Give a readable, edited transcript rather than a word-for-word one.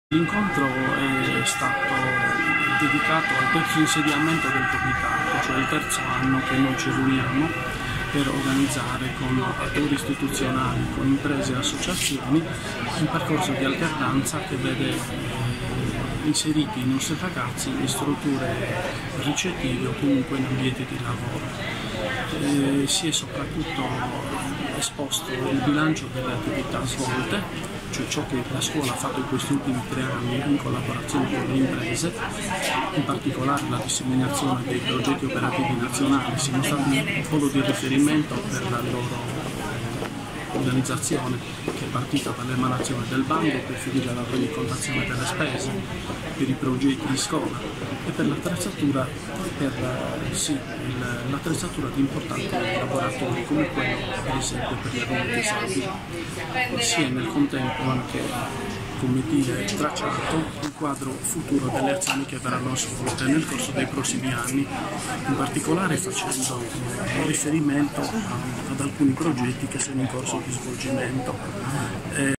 L'incontro è stato dedicato al terzo insediamento del comitato, cioè il terzo anno che noi ci riuniamo per organizzare con attori istituzionali, con imprese e associazioni un percorso di alternanza che vede inseriti i nostri ragazzi in strutture ricettive o comunque in ambienti di lavoro. Si è soprattutto esposto il bilancio delle attività svolte, cioè ciò che la scuola ha fatto in questi ultimi 3 anni in collaborazione con le imprese, in particolare la disseminazione dei progetti operativi nazionali. Siamo stati un polo di riferimento per la loro organizzazione, che è partita dall'emanazione del bando per finire alla rendicontazione delle spese per i progetti di scuola e per l'attrezzatura di importanti laboratori come quello per esempio per gli adulti disabili. Si è nel contempo anche tracciato il quadro futuro delle azioni che verranno svolte nel corso dei prossimi anni, in particolare facendo riferimento ad alcuni progetti che sono in corso di svolgimento.